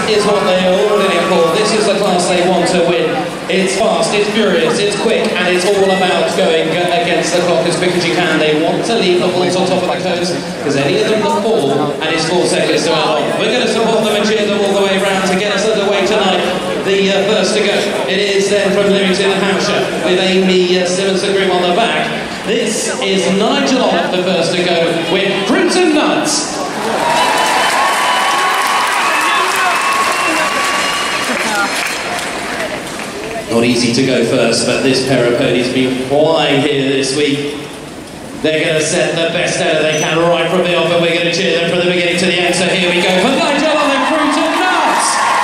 is what they are all in it for. This is the class they want to win. It's fast, it's furious, it's quick, and it's all about going against the clock as quick as you can. They want to leave the balls on top of the coast, because any of them that fall, and it's 4 seconds to out. We're going to support them and cheer them all the way round to get us underway tonight. The first to go, it is then from Leamington and Hampshire, with Amy Simmons-Groom on the back. This is Nigel Olive, the first to go, with Fruits and Nuts. Not easy to go first, but this pair of ponies been flying here this week. They're going to set the best out they can right from the off, and we're going to cheer them from the beginning to the end. So here we go for Nigel Olive, Fruits and Nuts.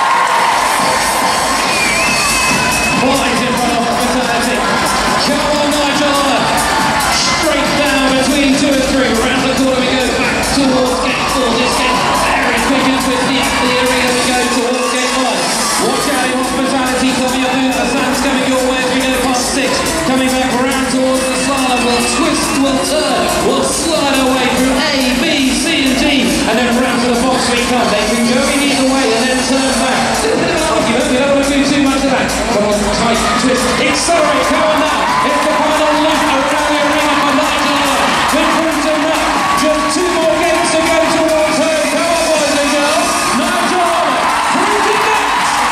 Flies in front of hospitality. Come on, Nigel Olive. Straight down between 2 and 3. Around the corner we go, back towards gate 4. This gate very quick and twisty. Up the area we go towards gate 1. Watch out in hospitality, coming up. The sand's coming your way as we go past 6. Coming back round towards the slalom. We'll twist, we'll turn, we'll slide away through A, B, C and D. And then round to the box we come. They can go in either way and then turn back. Still a bit of an argument, we don't want to do too much of that. Come on, tight twist. Accelerate, come on now. It's the final loop around the arena for Nigel Olive. With Fruits and Nuts. Just 2 more games to go towards home. Come on, boys and girls. Nigel Olive, Fruits and Nuts.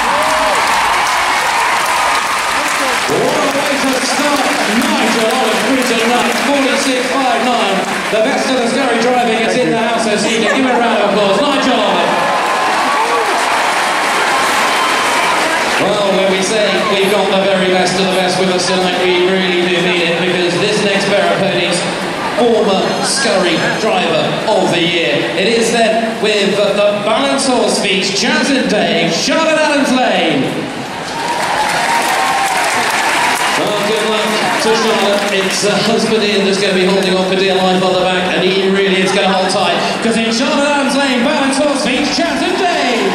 What a way to start. Nigel Olive, Fruits and Nuts, 46.59. The best of the Scurry driving is in the house this evening. Give a round of applause. Nigel Olive. Well, when we say we've got the very best of the best with us tonight, we really do mean it, because this next pair of ponies, former Scurry driver of the year. It is then with the balance horse feet, Chaz and Dave, Charlotte Adams Lane. Well, good luck to Charlotte. It's husband Ian that's going to be holding on for dear life on the back, and he really is going to hold tight, because in Charlotte Adams Lane, balance horse feet, Chaz and Dave.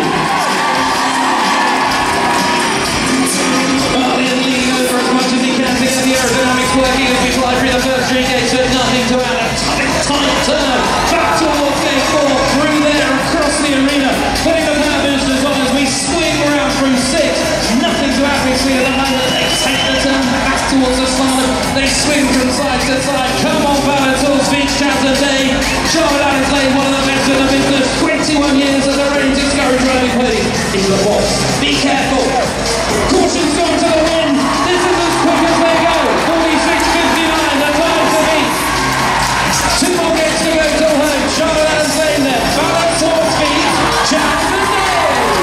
Aerodynamics working as we fly through the first 3 gates, but nothing to add. A tight turn back towards gate 4, through there, across the arena, putting the power boosters on as we swing around through 6. Nothing to add between at the moment. They take the turn back towards the slalom. They swing from side to side. Come on, balance horse feet, Chaz and Dave. Charlotte Adams Lane, one of the best in the business. 21 years as a reigning Scurry driving pony. Into the box. Be careful. Caution's gone to the wind. This is as quick as they go. 46.59, the time to beat. 2 more gates to go till home. Charlotte Adams Lane there. Balance horse feet, Chaz and Dave.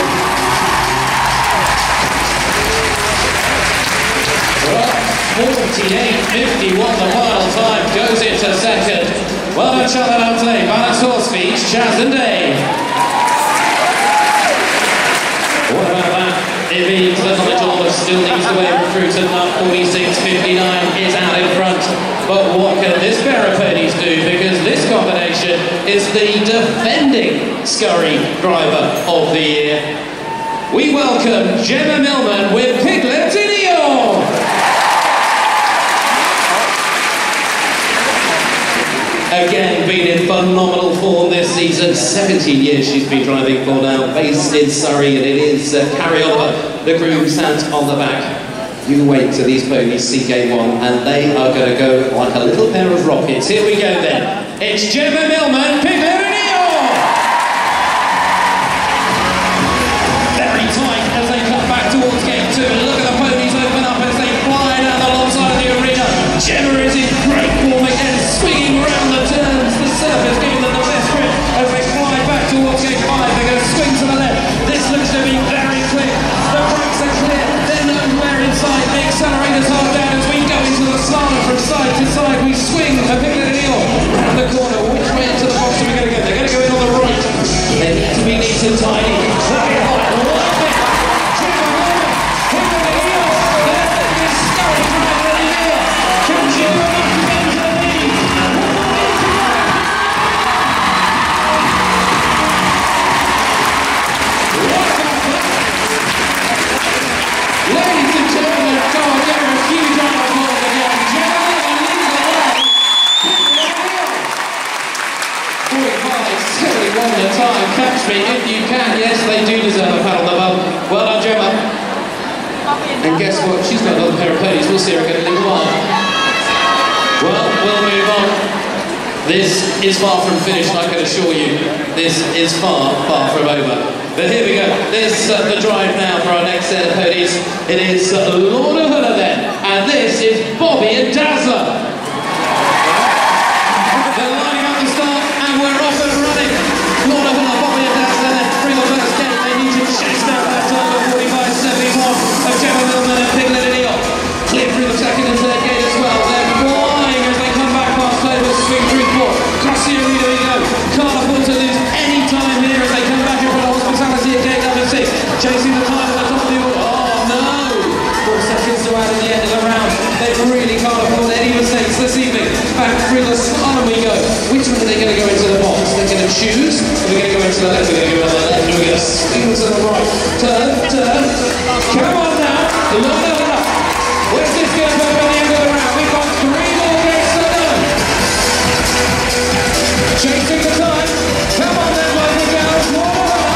Well, 48.51, the final time goes into second. Well done, Charlotte Adams Lane. Balance horse feet, Chaz and Dave. What about that? It means that Nigel Olive still needs to wear Fruits and Nuts. 46.59 is out in front. But what can this pair of ponies do? Because this combination is the defending Scurry driver of the year. We welcome Gemma Millman with Piglet in Eeyore. Again, been in phenomenal form this season. 17 years she's been driving for now, based in Surrey, and it is Carrie Oliver, the groom, sat on the back. You wait till these ponies see game 1, and they are going to go like a little pair of rockets. Here we go then. It's Gemma Millman, Piglet in Eeyore! Very tight as they come back towards gate 2. Look at the ponies open up as they fly down the long side of the arena. Gemma is in great form again, swinging around the turns. The surface giving them the best grip as they fly back towards gate 5. They're going to swing to the left. This looks to be very quick. The brakes are clear. They're nowhere inside. The accelerators are down as we go into the slalom from side to side. We swing a Piglet in Eeyore round the corner. Which way into the box are we going to go? They're going to go in on the right. They need to be neat and tidy. Very hot. Love it. Gemma Millman, Piglet in Eeyore. There is Scurry driver of the year. Can Gemma bend the lead? Ladies and gentlemen, go on, give her a huge round of applause again. Gemma Millman leads the line. Piglet in Eeyore. 45, 71 the time. Catch ask me if you can. Yes, they do deserve a pat on the bum. Well done, Gemma. And guess what? She's got another pair of ponies. We'll see her again in a little while. Well, we'll move on. This is far from finished, I can assure you. This is far, far from over. But here we go. This the drive now for our next set of ponies. It is Lorna Huller then. And this is Bobby and Dazzler. They're lining up the start and we're off and running. Lorna Huller, Bobby and Dazzler then through the first gate. They need to chase down that time of 45.71 of Gemma Millman and Piglet and Eel. Clear through the second and third gate as well. They're flying as they come back past over swing through four. Across the arena we go. Can't afford to lose any time here as they come back in front of Hospitality at gate number 6. Chasing the time at the top of the order. Oh no! 4 seconds to add at the end of the round. They really can't afford any mistakes this evening. Back through the slalom we go. Which one are they going to go into the box? They're going to choose. Are we going to go into the left? We're going to go into the left. We're going to swing to the right. Turn, turn. Come on now. Lorna Huller. Where's this going to go by the end of the round? We've got 3 more gates to learn. Chasing the time. Come on then, boys and girls. Lorna Huller.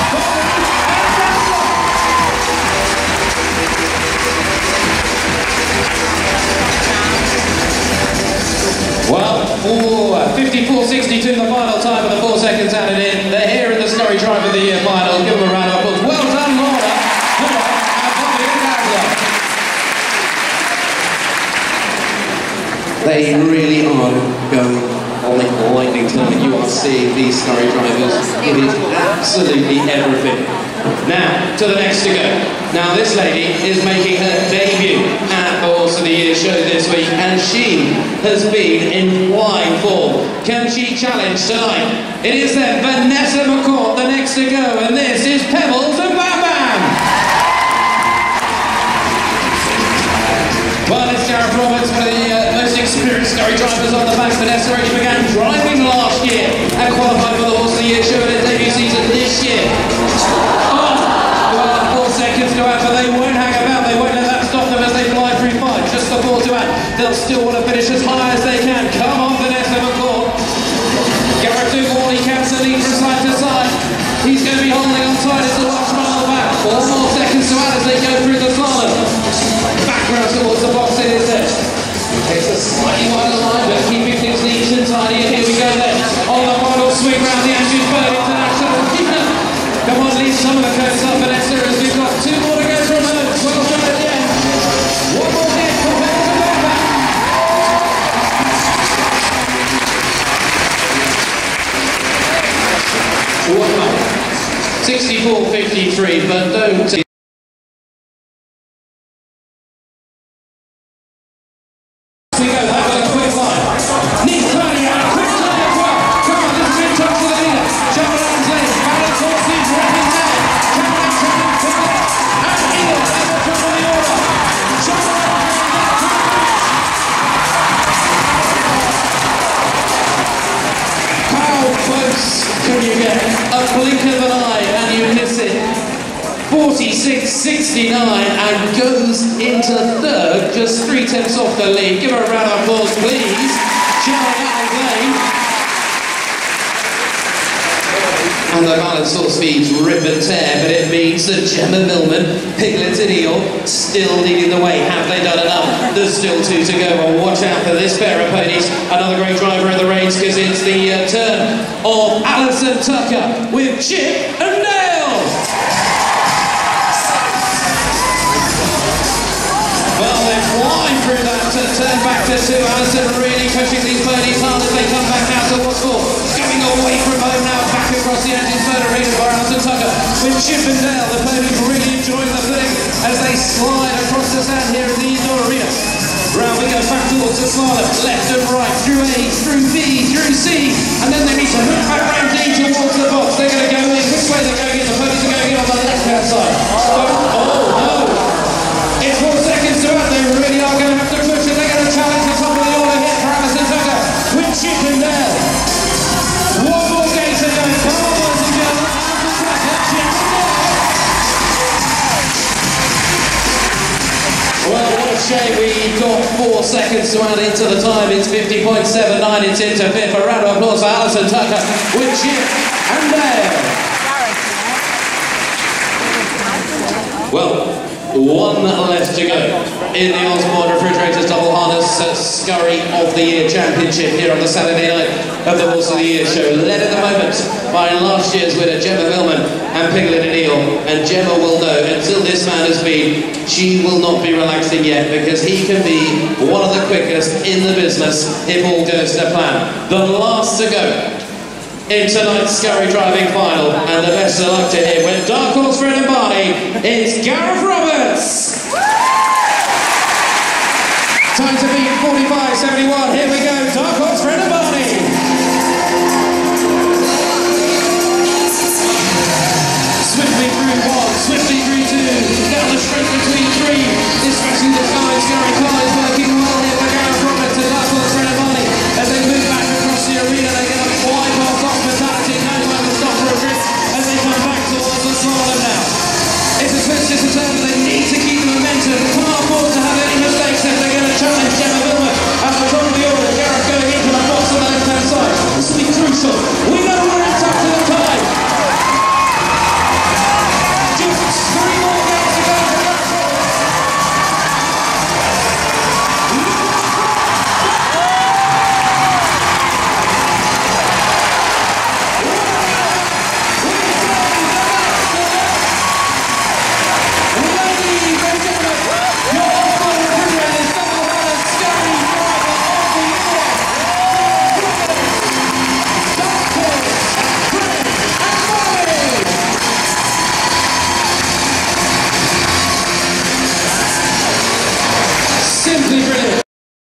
Well, 54.62 the final time with the 4 seconds added in. They're here in the Scurry Drive of the Year final. Give them a round of applause. Well done, Lorna. And Bobby and Dazzler. They really are going like lightning tonight. You are seeing these Scurry drivers give it absolutely everything. Now, to the next to go. Now, this lady is making her debut at the Horse of the Year show this week, and she has been in flying form. Can she challenge tonight? It is then Vanessa McCourt, the next to go, and this is Pebbles and Bam Bam! Well, it's Gareth Roberts, one of the most experienced Scurry drivers on the back. Vanessa already began driving last year and qualified for the Horse of the Year show in her debut season this year. Well, 4 seconds to add, but they won't hang about. They won't let that stop them as they fly through 5. Just the 4 to add. They'll still want to finish as high as they can. Come on, Vanessa McCourt. Gareth Dubois, he counts the lead from side to side. He's going to be holding on tight as the last mile back. 4 more seconds to add as they go through the slalom. Background towards the box it is there. It's a slightly wider line, but keeping things neat and tidy. And here we go then. On the final swing round the Andrews Bird International. Come on, leave some of the coats up, Vanessa, as we've got 2 more to go from her. Well done at the end. 1 more hit for Pebbles and Bam Bam. 64.53, but don't... We go, that was a quick line. Neat turning out, quick turn as well. Come on, this is in touch with the leader. Jump around lane, balance horses, rapping down. Come on, and Eel at the top of the order. Jump around how close can you get? A blink of an eye and you miss it. 46.69 and goes into 3rd, just 3/10 off the lead. Give her a round of applause, please. And the balance horse feeds rip and tear, but it means that Gemma Millman, Piglet and Eel, still leading the way. Have they done enough? There's still 2 to go. Well, watch out for this pair of ponies. Another great driver in the reins, because it's the turn of Alison Tucker with Chip and Dale. Well, they're flying through that turn back to 2. Alison really pushing these ponies hard as they come back out to what's for. Going away from home now, back across the Andrews Bird Arena by Alison Tucker. With Chip and Dale, the ponies really enjoying the fling as they slide across the sand here at the indoor arena. Round we go back towards the slalom, left and right, through A, through B, through C, and then they need to hook back round D towards the box. They're going to go in. Which way they're going in? The ponies are going in on the left-hand side. Oh no! It's 4 seconds to add. They really are going to have to push it. They're going to challenge the top of the order here for Alison Tucker with Chip and Dale. 1 more gate to go. Come on, boys and girls. Alison Tucker, Chip and Dale. Well, what a shame. We've got 4 seconds to add into the time. It's 50.79. It's into 5th. A round of applause for Alison Tucker with Chip and Dale. Well, one left to go in the Osborne Refrigerators Double Harness Scurry of the Year Championship here on the Saturday night of the Horse of the Year show. Led at the moment by last year's winner Gemma Millman and Piglet and Eel. And Gemma will know, until this man has been, she will not be relaxing yet, because he can be one of the quickest in the business if all goes to plan. The last to go in tonight's Scurry driving final, and the best of luck to him with Dark Horse Fred and Barney. It's Gareth Roberts! Time to beat 45.71. Here we go, Dark Horse Fred and Barney. Swiftly through one, swiftly through two, down the straight between three, especially the fine Scurry car is working well here for Gareth Roberts and Dark Horse Fred and Barney as they move back across the arena. They get a wide off hospitality, no time to stop for a grip as they come back towards the slalom now. It's a twist, it's a turn, but they need to keep the momentum. Come on, forward to